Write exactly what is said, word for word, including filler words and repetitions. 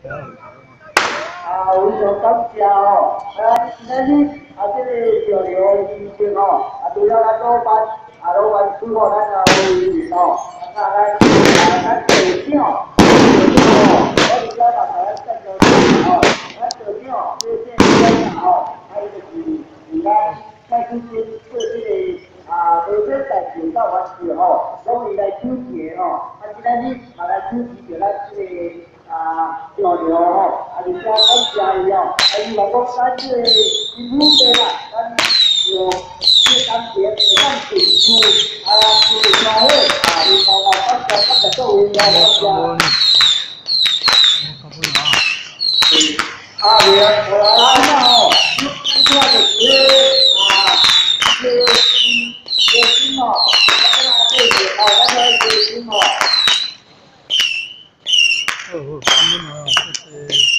啊，非常感谢哦。啊，今仔日啊，这个潮流医生哦，啊，除了咱老板啊，老板师傅咱啊有医生哦，啊，咱啊咱队长，队长哦，我伫遮嘛甲咱介绍一下哦，咱队长这这这哦，啊，伊就是伫咱蔡区县做这个啊，无说代志到完事吼，拢伊来主持哦，啊，今仔日嘛来主持着咱这个。啊，交流吼，啊，而且感谢伊哦，啊，伊嘛讲咱这个新妇地啦，咱有这感情会当进驻，啊，就是社会啊，伊头头感谢感谢各位啊，感谢。啊，对啊，我来啦吼，出来就是啊，这个这个心哦，咱来对对哦，咱来对心哦。 哦哦，看不到，这是。